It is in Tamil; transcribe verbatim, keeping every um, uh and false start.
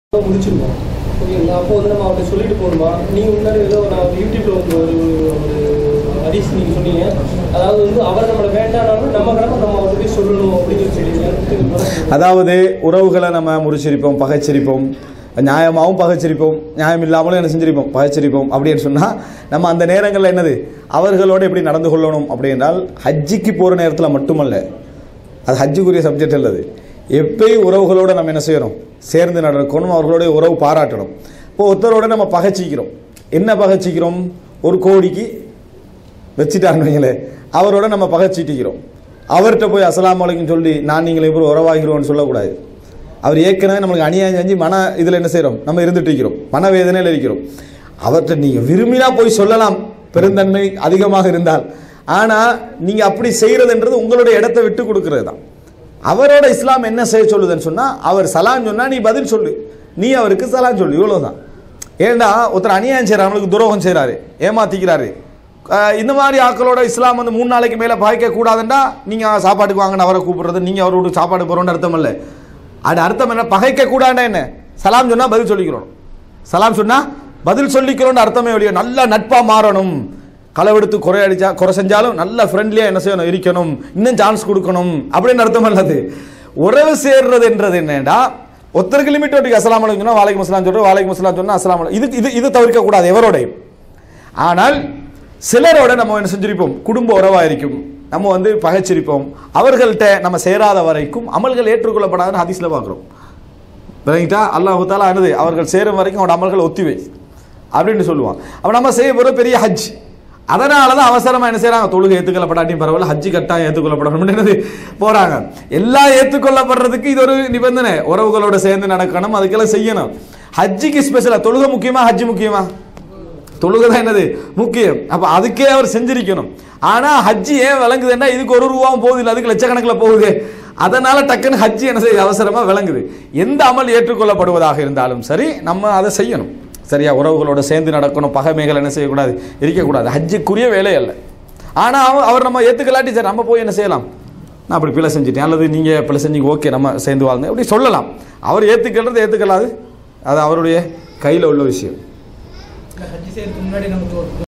முடிச்சிருக்கோம். ஓகேங்களா? அப்போ வந்து நம்ம அவர்கிட்ட சொல்லிட்டு போகணுமா? நீங்கள் முன்னாடி ஏதோ நான் யூடியூப்ல வந்து ஒரு ஒரு ஹதீஸ் நீங்கள் சொன்னீங்க, அதாவது வந்து அவர் நம்மளை வேண்டானாலும் நம்ம கடமை நம்ம அவர்கிட்ட போய் சொல்லணும் அப்படின்னு சொல்லி. அதாவது உறவுகளை நம்ம முறிச்சிருப்போம், பகைச்சிருப்போம், நியாயமாகவும் பகைச்சிருப்போம், நியாயம் இல்லாமலும் என்ன செஞ்சிருப்போம், பகைச்சிருப்போம் அப்படின்னு சொன்னால் நம்ம அந்த நேரங்களில் என்னது அவர்களோடு எப்படி நடந்து கொள்ளணும் அப்படின்றால் ஹஜ்ஜிக்கு போகிற நேரத்தில் மட்டுமல்ல, அது ஹஜ்ஜுக்குரிய சப்ஜெக்ட் அல்லது எப்பயும் உறவுகளோடு நம்ம என்ன செய்யணும், சேர்ந்து நடக்கணும், அவர்களுடைய உறவு பாராட்டணும். இப்போ ஒருத்தரோட நம்ம பகைச்சிக்கிறோம், என்ன பகைச்சிக்கிறோம், ஒரு கோடிக்கு வச்சுட்டாருன்னு வைங்களே, அவரோட நம்ம பகைச்சிட்டிக்கிறோம். அவர்கிட்ட போய் அஸ்ஸலாமு அலைக்கும் சொல்லி நான் நீங்கள் இப்போ உறவாகிறோம்னு சொல்லக்கூடாது. அவர் ஏற்கனவே நம்மளுக்கு அநியாயம் செஞ்சு மன இதில் என்ன செய்கிறோம், நம்ம இருந்துட்டு இருக்கிறோம், மனவேதனையில் இருக்கிறோம். அவர்கிட்ட நீங்கள் விரும்பினா போய் சொல்லலாம், பெருந்தன்மை அதிகமாக இருந்தால். ஆனால் நீங்கள் அப்படி செய்கிறதுன்றது உங்களுடைய இடத்தை விட்டு கொடுக்கறது தான். அவரோட இஸ்லாம் என்ன செய்ய சொல்லுதுன்னு சொன்னால், அவர் சலான் சொன்னால் நீ பதில் சொல்லு, நீ அவருக்கு சலான் சொல்லு, இவ்வளோதான். ஏண்டா ஒருத்தர் அநியாயம் செய்கிறார், அவனுக்கு துரோகம் செய்கிறாரு, ஏமாத்திக்கிறாரு, இந்த மாதிரி ஆக்களோட இஸ்லாம் வந்து மூணு நாளைக்கு மேலே பாய்க்க கூடாதுண்டா நீங்கள் சாப்பாட்டுக்கு வாங்கின அவரை கூப்பிடுறது, நீங்கள் அவரோட சாப்பாடு போகிறோன்னு அர்த்தம் இல்லை. அது அர்த்தம் என்ன, பகைக்க கூடாண்டா என்ன, சலாம் சொன்னால் பதில் சொல்லிக்கிறோம், சலாம் சொன்னால் பதில் சொல்லிக்கிறோன்னு அர்த்தமே ஒழிய நல்ல நட்பாக மாறணும், களவெடுத்து குறை அடிச்சா குறை செஞ்சாலும் நல்ல ஃப்ரெண்ட்லியாக என்ன செய்யணும், இருக்கணும், இன்னும் சான்ஸ் கொடுக்கணும் அப்படின்னு அர்த்தம் அல்லது. உறவு சேர்றது என்றது என்னடா, ஒருத்தருக்கு லிமிட் ஒட்டி அஸ்ஸலாமு அலைக்கும் சொன்னால் வாலைக்கும் அஸ்ஸலாம் சொல்கிறோம், வாலைக்கும் அஸ்ஸலாம் சொன்னால் அஸ்ஸலாமு அலைக்கும், இது இது இது தவிர்க்க கூடாது எவரோடையும். ஆனால் சிலரோட நம்ம என்ன செஞ்சிருப்போம், குடும்ப உறவாக இருக்கும், நம்ம வந்து பகைச்சிருப்போம், அவர்கள்ட்ட நம்ம சேராத வரைக்கும் அமல்கள் ஏற்றுக்கொள்ளப்படாதுன்னு ஹதீஸ்ல பார்க்குறோம். விளங்கிட்டா? அல்லாஹ் தஆலா என்னது, அவர்கள் சேரும் வரைக்கும் அவனோட அமல்கள் ஒத்திவை அப்படின்னு சொல்லுவான். அப்போ நம்ம செய்ய போகிற பெரிய ஹஜ், அதனால தான் அவசரமாக என்ன செய்கிறாங்க, தொழுகை ஏற்றுக்கொள்ளப்படாட்டியும் பரவாயில்ல, ஹஜ்ஜி கட்டாயம் ஏற்றுக்கொள்ளப்படணும் என்னது போகிறாங்க. எல்லாம் ஏற்றுக்கொள்ளப்படுறதுக்கு இது ஒரு நிபந்தனை, உறவுகளோட சேர்ந்து நடக்கணும், அதுக்கெல்லாம் செய்யணும். ஹஜ்ஜிக்கு ஸ்பெஷலாக தொழுகை முக்கியமா, ஹஜ்ஜி முக்கியமா? தொழுகை தான் என்னது முக்கியம். அப்போ அதுக்கே அவர் செஞ்சிருக்கணும். ஆனால் ஹஜ்ஜி ஏன் விளங்குதுன்னா, இதுக்கு ஒரு ரூபாவும் போகுது இல்லை, அதுக்கு லட்சக்கணக்கில் போகுது. அதனால டக்குன்னு ஹஜ்ஜி என்ன செய்ய அவசரமாக விளங்குது. எந்த அமல் ஏற்றுக்கொள்ளப்படுவதாக இருந்தாலும் சரி நம்ம அதை செய்யணும். சரியா? உறவுகளோட சேர்ந்து நடக்கணும், பகைமைகள் என்ன செய்யக்கூடாது, இருக்கக்கூடாது. ஹஜ்ஜுக்குரிய வேலை அல்ல. ஆனால் அவர் நம்ம ஏற்றுக்கலாட்டி சரி நம்ம போய் என்ன செய்யலாம், நான் அப்படி பிழை செஞ்சுட்டேன் அல்லது நீங்கள் பிழை செஞ்சீங்க, ஓகே நம்ம சேர்ந்து வாழ்ந்தேன் அப்படி சொல்லலாம். அவர் ஏற்றுக்கிறது ஏற்றுக்கலாது, அது அவருடைய கையில் உள்ள விஷயம்.